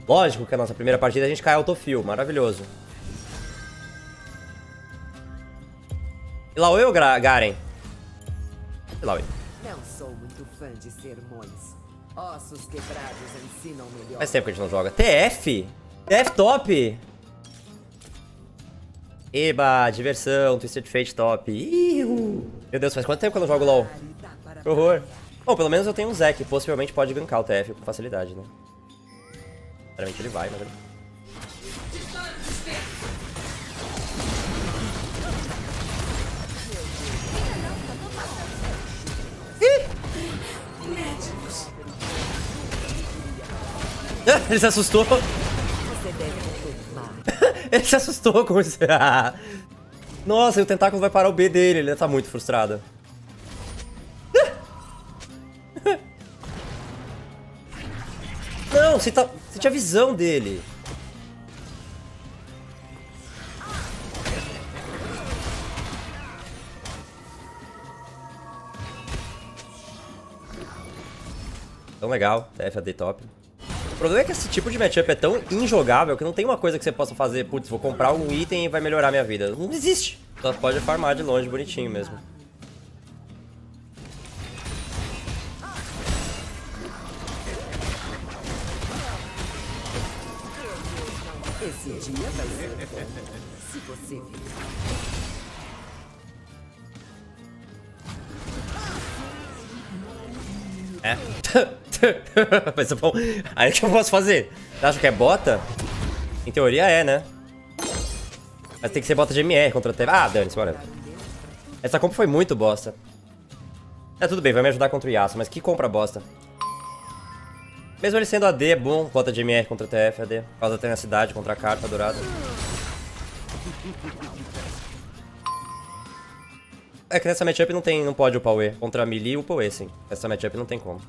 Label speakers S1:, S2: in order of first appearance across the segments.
S1: Lógico que a nossa primeira partida a gente cai autofill, maravilhoso. Ilaoi ou Garen? Ilaoi.
S2: Não sou muito fã de sermões. Ossos quebrados ensinam melhor.
S1: Faz tempo que a gente não joga. TF? TF top! Eba, diversão, Twisted Fate top. Iu. Meu Deus, faz quanto tempo que eu não jogo LoL? Que horror. Bom, pelo menos eu tenho um Zé que possivelmente pode gankar o TF com facilidade, né? Sinceramente ele vai, mas... Ele se assustou.
S2: Você deve tomar.
S1: Ele se assustou com isso. Nossa, e o tentáculo vai parar o B dele. Ele tá muito frustrado. Não, você tinha visão dele. Tão legal, TFAD top. O problema é que esse tipo de matchup é tão injogável que não tem uma coisa que você possa fazer, putz, vou comprar um item e vai melhorar minha vida. Não existe. Só pode farmar de longe bonitinho mesmo.
S2: Esse dia vai ser bom. Se você vir.
S1: É. Mas bom, aí o que eu posso fazer? Você acha que é bota? Em teoria é, né? Mas tem que ser bota de MR contra TF. Ah, dane-se, bora. Essa compra foi muito bosta. É, tudo bem, vai me ajudar contra o Yasuo, mas que compra bosta. Mesmo ele sendo AD, é bom, bota de MR contra TF, AD. Por causa da tenacidade contra a carta dourada. É que nessa matchup não pode upar o E. Contra a melee, upa o E, sim. Essa matchup não tem como.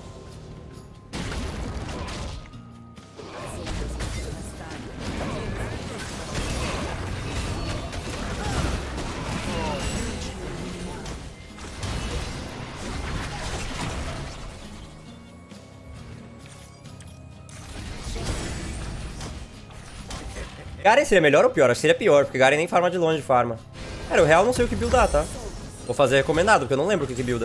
S1: Garen seria melhor ou pior? Acho que seria pior, porque Garen nem farma de longe farma. Cara, o real não sei o que buildar, tá? Vou fazer recomendado, porque eu não lembro o que builda.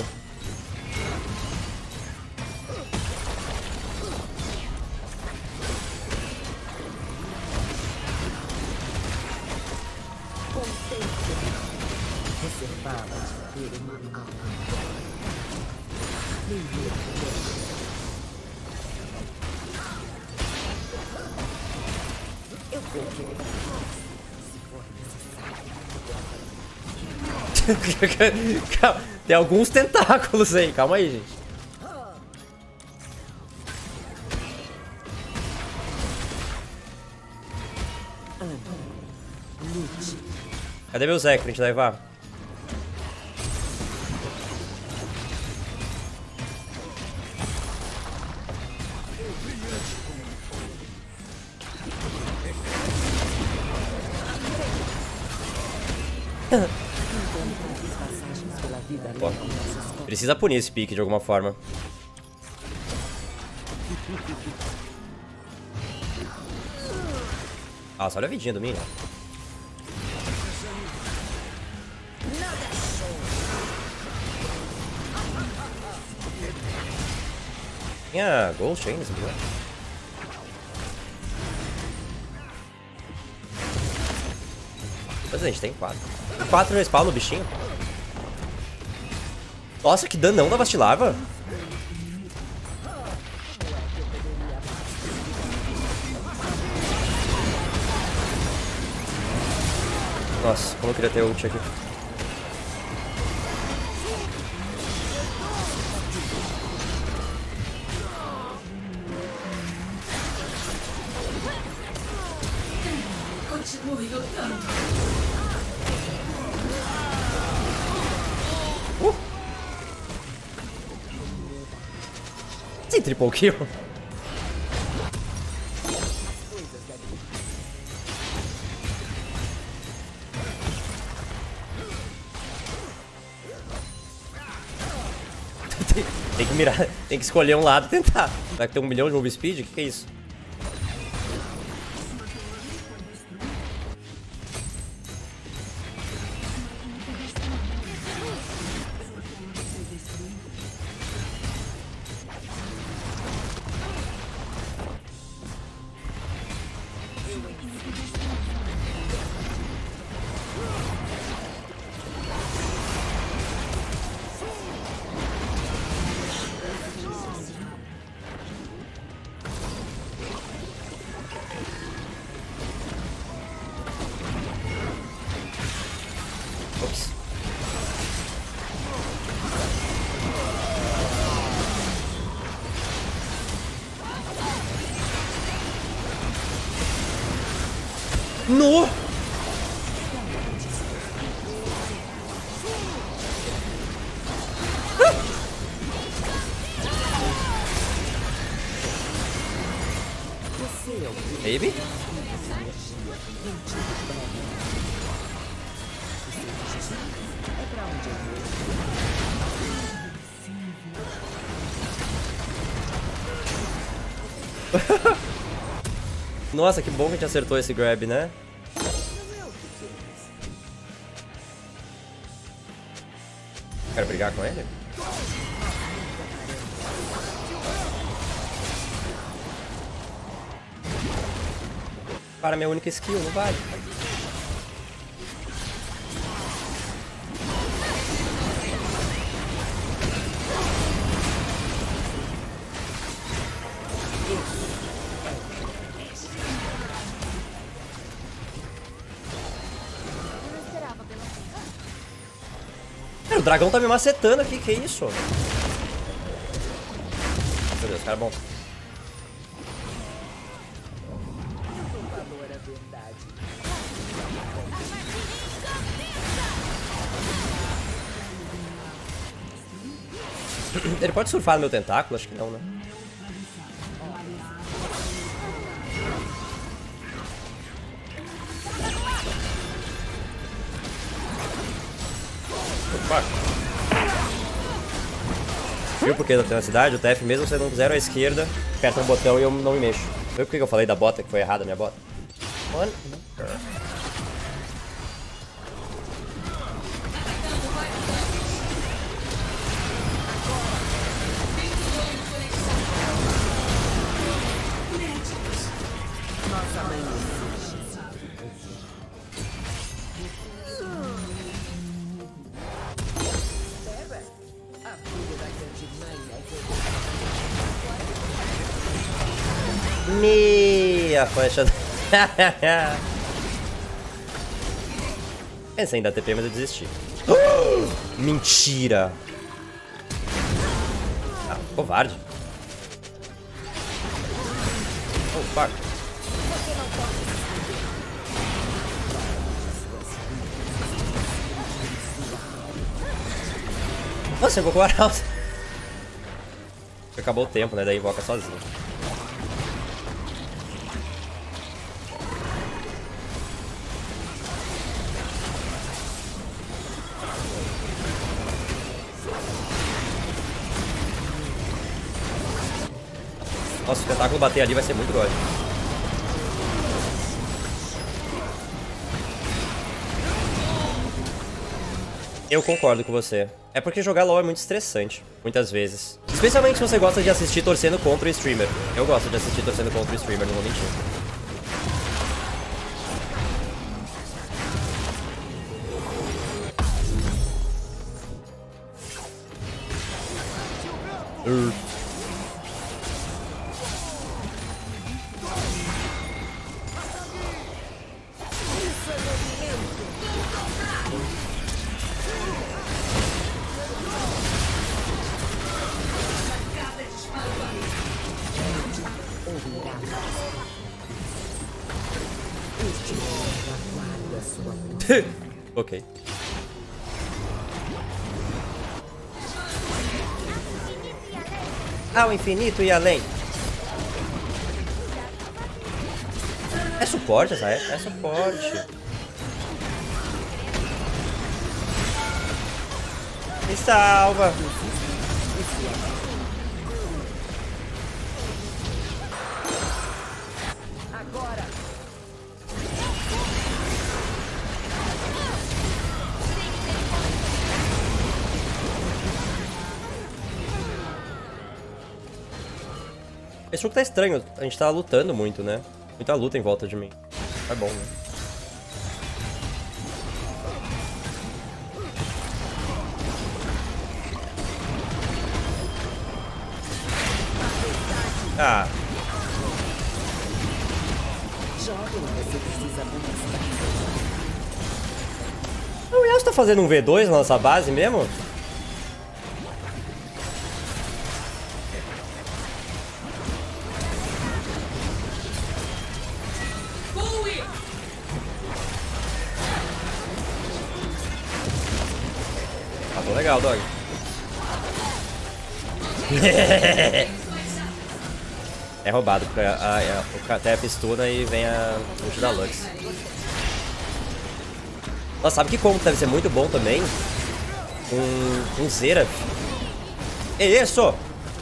S1: Tem alguns tentáculos aí, calma aí, gente. Cadê meu Zé pra gente levar? Pô, precisa punir esse pique de alguma forma. Nossa, olha a vidinha do Minion. Tinha Ghost ainda nesse lugar? Mas a gente tem 4. 4 respawn no bichinho. Nossa, que danão da Vastilava. Nossa, como eu queria ter ult aqui.
S3: Continue lutando.
S1: Sim, triple kill. Tem que mirar, tem que escolher um lado e tentar. Será que tem 1 milhão de move speed? O que é isso? No! Maybe? Nossa, que bom que a gente acertou esse grab, né? Quero brigar com ele? Para, minha única skill, não vale. Cara, o dragão tá me macetando aqui, que isso? Meu Deus, cara bom. Ele pode surfar no meu tentáculo? Acho que não, né? Opa. Viu por que da tenacidade? O TF, mesmo sendo um zero à esquerda, aperta um botão e eu não me mexo. Viu por que eu falei da bota que foi errada a minha bota? One. Meia flecha. Pensei em dar TP, mas eu desisti. Mentira! Ah, covarde. Oh, fuck. Nossa, invocou o Arauto. Acabou o tempo, né? Daí invoca sozinho. Nossa, se o tentáculo bater ali vai ser muito god. Eu concordo com você. É porque jogar LoL é muito estressante, muitas vezes. Especialmente se você gosta de assistir torcendo contra o streamer. Eu gosto de assistir torcendo contra o streamer, não vou mentir. Ok. Ao infinito e além. É suporte essa é? É suporte. Me salva.
S2: Agora.
S1: Esse jogo tá estranho, a gente tá lutando muito, né? Muita luta em volta de mim. É bom, né? Ah. O Yasuo tá fazendo um V2 na nossa base mesmo? legal, dog. É roubado, porque o TF stuna e vem a ult da Lux. Nossa, sabe que como deve ser muito bom também? Um Zera. É isso!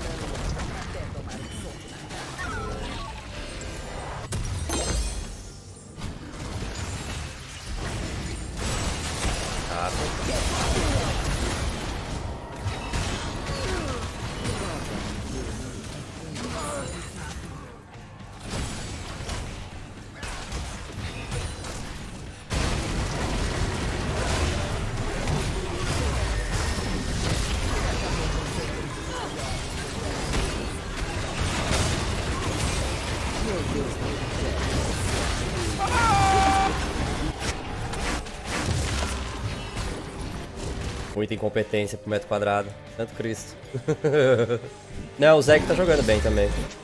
S1: Muita incompetência pro metro quadrado. Santo Cristo. Não, o Zek tá jogando bem também.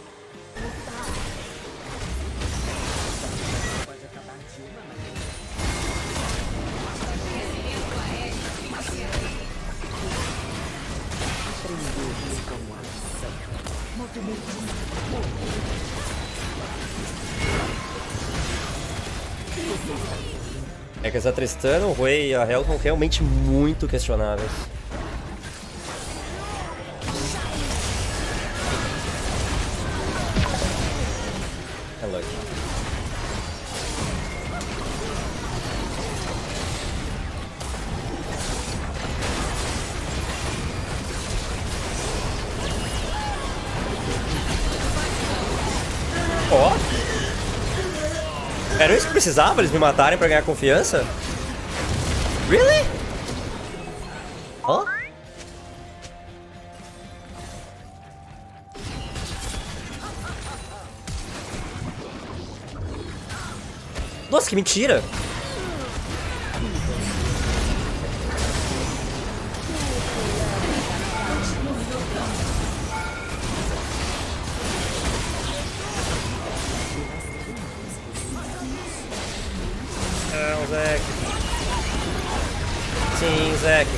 S1: É que essa Tristana, o Rui e a Hel são realmente muito questionáveis. É Lucky. Ó! Era isso que precisava? Eles me matarem pra ganhar confiança? Really? Ó? Nossa, que mentira! Não, Zek. Sim, Zek.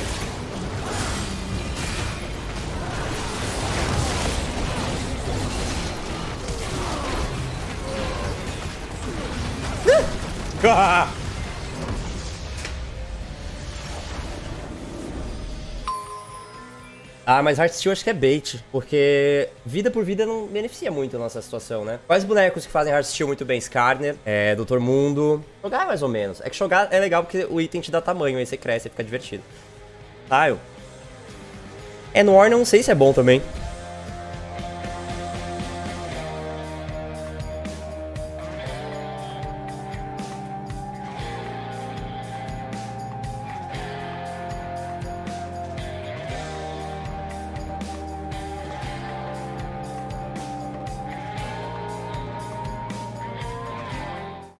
S1: Ah, mas Hearthstone acho que é bait, porque vida por vida não beneficia muito a nossa situação, né? Quais bonecos que fazem Hearthstone muito bem? Skarner, Dr. Mundo. Jogar mais ou menos. É que jogar é legal porque o item te dá tamanho, aí você cresce e fica divertido. Tile. No War não sei se é bom também.